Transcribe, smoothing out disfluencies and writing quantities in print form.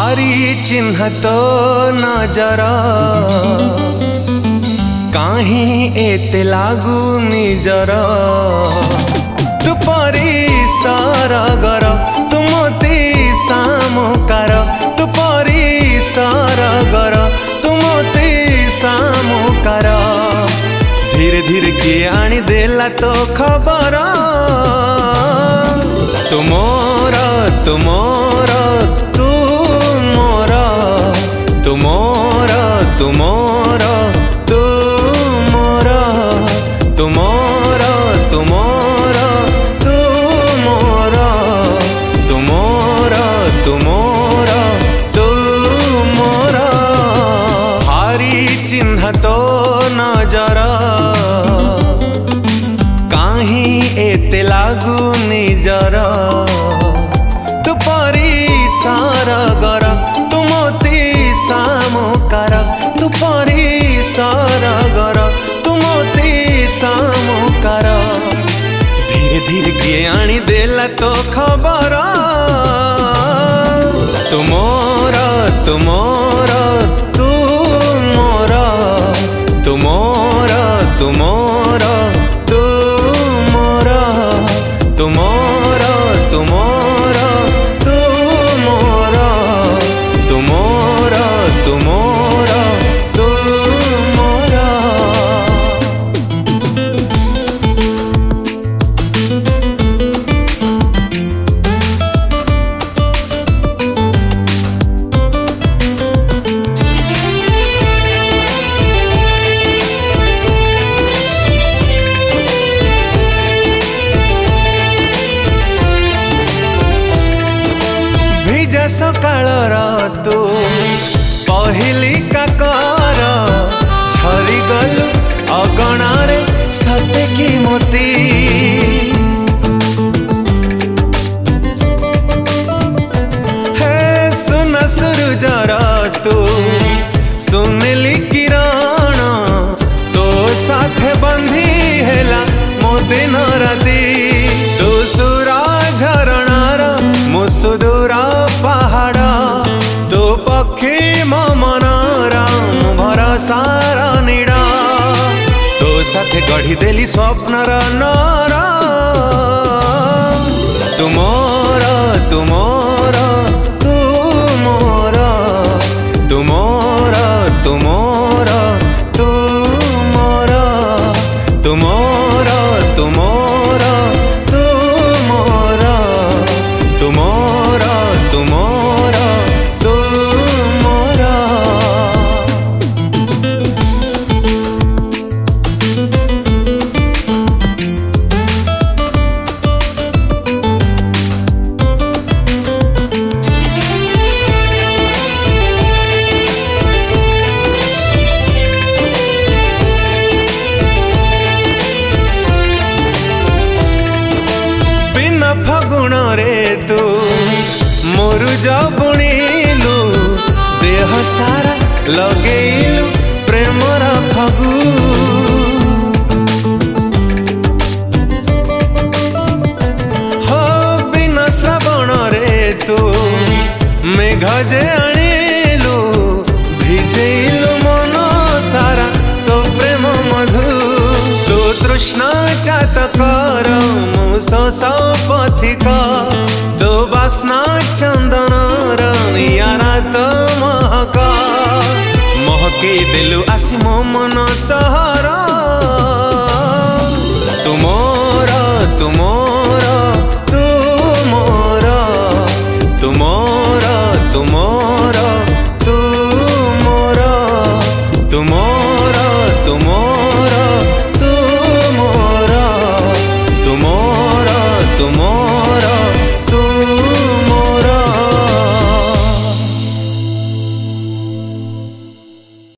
हारी चिन्ह तो नजर काहीं एते लागू निजर तू परी सरगर तू मोती सामुकार तू परी सरगर तू मोती सामुकार धीरे धीरे किए आनी देला तो खबर तुमोर तुमोर तू मोर तुमोर तुमोर तू मोर तुमोर तुमोर तू मोर तुमोर तुमोर तू मोर हारी चिन्ह तो नजर काहीं एते लागू निजर तू परी सरगर तू मोती सामुकार तू परी सरगर तू मोती सामुकार धीरे धीरे किए आनी देला तो खबर तुमोर तुमोर तू मोर तुमोर तुमोर तू मोर तुमोर तुमोर तू मोर तुमोर तुमोर तू मोर। भिजा सकाळर तू पहली काकर झरी गलु अगणारे सते की मोती हे सुन सुरुजर तू सुनली किरण तो साथे बंधी हेला मो दिन राती तू सुरा झरणार मु सुदूरा पहाड़ तू पक्षी मो मनर भरसार नीड़ा तो साथे गढ़ी देली स्वप्नर नर तुमोर तुमोर तू मोर तुमोर तुमोर तू मोर तुमोर तुमोर तू मोर तुमोर तुमोर तू मोर। बिना फगुण रे तू मुरुज बुणिलु देह सारा लगेलु प्रेमर फगु हो बिना श्रावण रे तू मेघ जे आनिलु भिजेलु मन सारा तो प्रेम मधु तू तृष्णा चातकर मु शोष पथिक तो बास्ना चंदन यारा तो महक महके देलु आसी मो मन सहर तुमोर तुमोर तू मोर तुमोर तुमोर तू मोर तुमोर